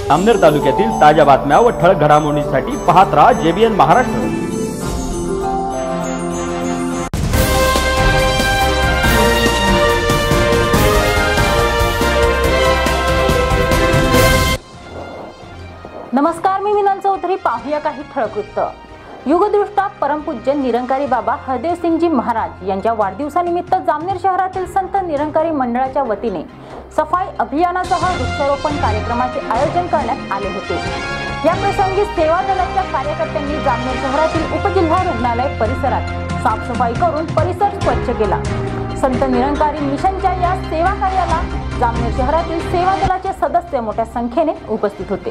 जामनेर तालुक्यातील ताज्या बातम्या व ठळक घडामोडींसाठी पाहत राहा JBN महाराष्ट्र। नमस्कार, मी मीनल चौधरी। पाहूया काही ठळक वृत्त। युगदृष्टा परमपूज्य निरंकारी बाबा हरदेवसिंगजी महाराज यांच्या वाढदिवसानिमित्त जामनेर शहरातील संत निरंकारी मंडळाच्या वतीने सफाई अभियानासह वृक्षारोपण कार्यक्रमाचे आयोजन करण्यात आले होते। या प्रसंगी सेवा दलाच्या कार्यकर्त्यांनी जामनेर शहरातील उपजिल्हा रुग्णालय परिसरात साफसफाई करून परिसर स्वच्छ केला। संत निरंकारी मिशनच्या या सेवा कार्याला जामनेर शहरातील सेवा दलाचे सदस्य मोठ्या संख्येने उपस्थित होते।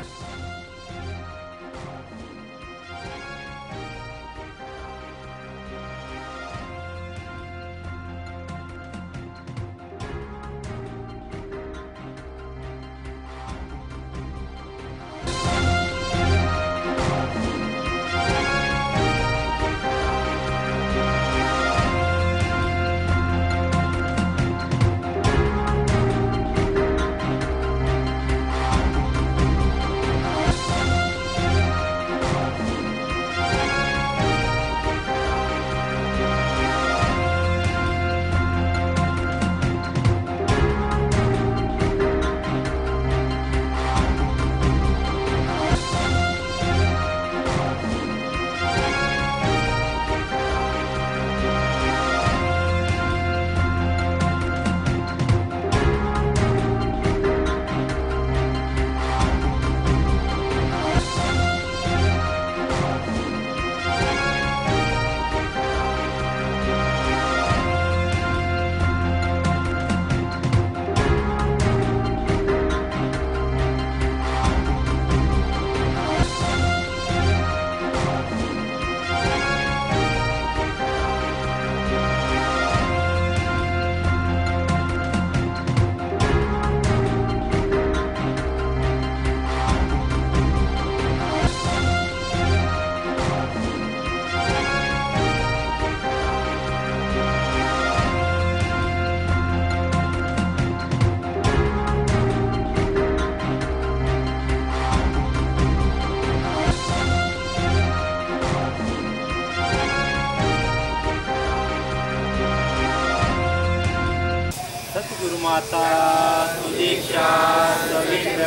सद्गुरु माता सुदीक्षा रविंद्र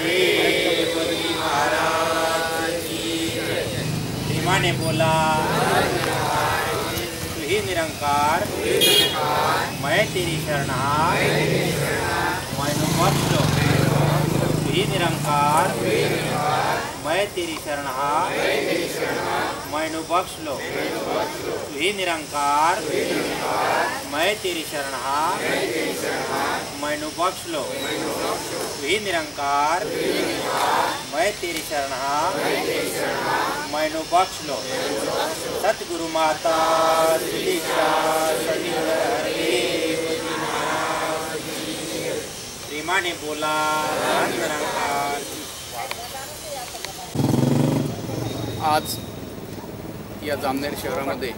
देव जी महाराज की जय। प्रेमाने बोला, तू ही निरंकार, मैं तेरी शरणागत, मैनू बख्श लो। तू ही निरंकार, मैं तेरी शरणागत, मैनू बख्श लो। तू ही निरंकार, मैं तेरी शरणागत, मैनू बख्श लो। तू ही निरंकार, मैं तेरी शरणागत, मैनू बख्श लो। सतगुरु माता सुदीक्षा रविंद्र देव जी महाराज की जय। प्रेमाने बोला, निरंकार। आज या जामनेर शहरामध्ये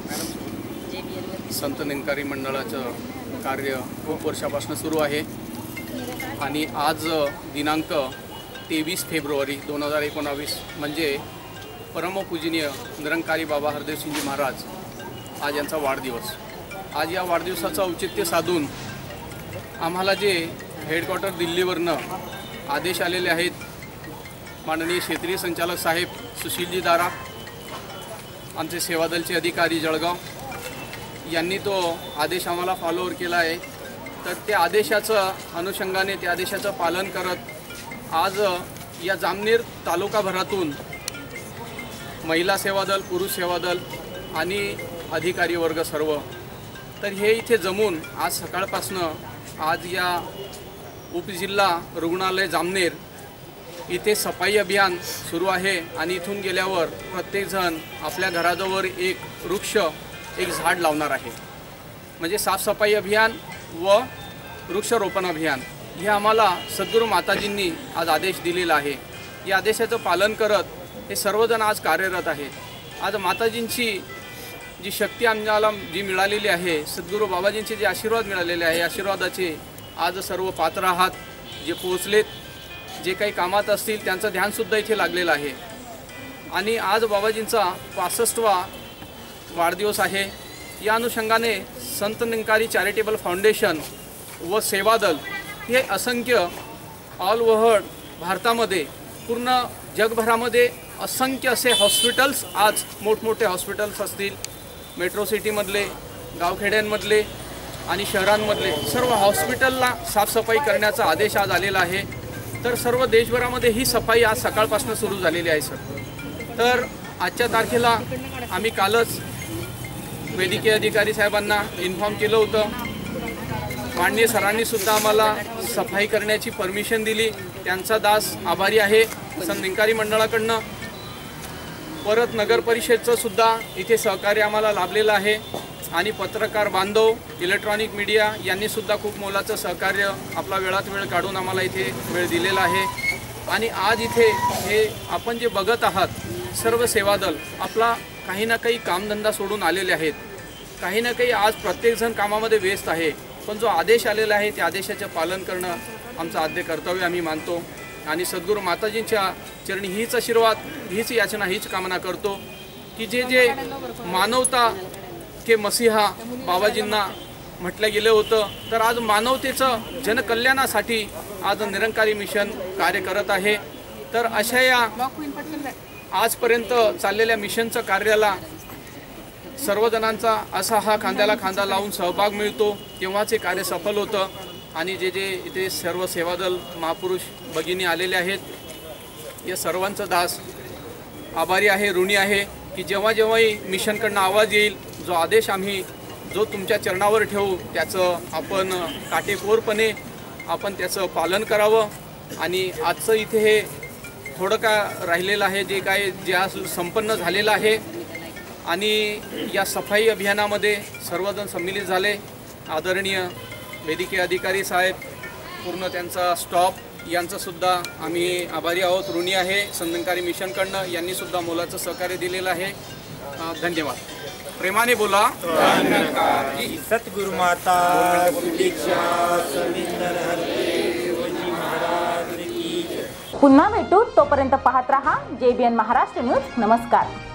संत निरंकारी मंडळाचं कार्य खूप वर्षापासून सुरू आहे आणि आज दिनांक 23 फेब्रुवारी 2019 म्हणजे परमपूजनीय निरंकारी बाबा हरदेवसिंगजी महाराज आज यांचा वाढदिवस। आज या वाढदिवसाचं औचित्य साधून आम्हाला जे हेडक्वार्टर दिल्लीवरनं आदेश आलेले आहेत, माननीय क्षेत्रीय संचालक साहेब सुशीलजी दारा, आमचे सेवादलचे अधिकारी जळगाव यांनी तो आदेश आम्हाला फॉलोअर केला आहे। तर त्या आदेशाचं अनुषंगाने, त्या आदेशाचं पालन करत आज या जामनेर तालुकाभरातून महिला सेवादल, पुरुष सेवादल आणि अधिकारी वर्ग सर्व तर हे इथे जमून आज सकाळपासनं आज या उपजिल्हा रुग्णालय जामनेर इथे सफाई अभियान सुरू आहे आणि इथून गेल्यावर प्रत्येकजण आपल्या घराजवळ एक वृक्ष, एक झाड लावणार आहे। म्हणजे साफसफाई अभियान व वृक्षारोपण अभियान हे आम्हाला सद्गुरू माताजींनी आज आदेश दिलेला आहे। या आदेशाचं पालन करत हे सर्वजण आज कार्यरत आहेत। आज माताजींची जी शक्ती आम्हाला जी मिळालेली आहे, सद्गुरू बाबाजींचे जे आशीर्वाद मिळालेले आहे, आशीर्वादाचे आज सर्व पात्र आहात जे पोहोचलेत जे काही कामात असतील त्यांचं ध्यानसुद्धा इथे लागलेलं आहे. आणि आज बाबाजींचा 65वा वाढदिवस आहे. या अनुषंगाने संत निरंकारी चॅरिटेबल फाउंडेशन व सेवादल हे असंख्य ऑल ओव्हर भारतामध्ये पूर्ण जगभरामध्ये असंख्य असे हॉस्पिटल्स, आज मोठमोठे हॉस्पिटल्स असतील, मेट्रो सिटीमधले, गावखेड्यांमधले आणि शहरांमधले सर्व हॉस्पिटलला साफसफाई करण्याचा आदेश आज आलेला आहे. तर सर्व देशभरामध्ये ही सफाई आज सकाळपासून सुरू झालेली आहे सर. तर आजच्या तारखेला आम्ही कालच वैद्यकीय अधिकारी साहेबांना इन्फॉर्म केलं होतं. माननीय सरांनीसुद्धा आम्हाला सफाई करण्याची परमिशन दिली. त्यांचा दास आभारी आहे संत निरंकारी मंडळाकडनं. परत नगर परिषदचं सुद्धा इथे सहकार्य आम्हाला लाभलेलं आहे. आणि पत्रकार बांधव, इलेक्ट्रॉनिक मीडिया यांनीसुद्धा खूप मोलाचं सहकार्य आपला वेळात वेळ काढून आम्हाला इथे वेळ दिलेला आहे. आणि आज इथे हे आपण जे बघत आहात सर्व सेवादल आपला काही ना काही कामधंदा सोडून आलेले आहेत. काही ना काही आज प्रत्येकजण कामामध्ये व्यस्त आहे. पण जो आदेश आलेला आहे त्या आदेशाचं पालन करणं आमचं आद्य कर्तव्य आम्ही मानतो. आणि सद्गुरू माताजींच्या चरणी हीच आशीर्वाद, हीच याचना, हीच कामना करतो की जे जे मानवता के मसीहा बाबाजींना म्हटलं गेलं होतं, तर आज मानवतेचं जनकल्याणासाठी आज निरंकारी मिशन कार्य करत आहे. तर अशा या आजपर्यंत चाललेल्या मिशनचं कार्याला सर्वजणांचा असा हा खांद्याला खांदा लावून सहभाग मिळतो तेव्हाच हे कार्य सफल होतं. आणि जे जे इथे सर्व सेवादल महापुरुष भगिनी आलेले आहेत या सर्वांचा दास आभारी आहे, ऋणी आहे की जेव्हा जेव्हाही मिशनकडनं आवाज येईल, जो आदेश आम्ही जो तुमच्या चरणावर ठेवू त्याचं आपण काटेकोरपणे आपण त्याचं पालन करावं. आणि आजचं इथे हे थोडं का राहिलेलं आहे जे काय जे आज संपन्न झालेलं आहे. आणि या सफाई अभियानामध्ये सर्वजण सम्मिलित झाले. आदरणीय वैद्यकीय अधिकारी साहेब, पूर्ण त्यांचा स्टॉप यांचंसुद्धा आम्ही आभारी आहोत, ऋणी आहे. संत निरंकारी मिशनकडनं यांनीसुद्धा मोलाचं सहकार्य दिलेलं आहे. धन्यवाद. प्रेमाने बोला. सद्गुरु माता पुन्हा भेटू, तोपर्यंत पाहत रहा JBN महाराष्ट्र न्यूज. नमस्कार.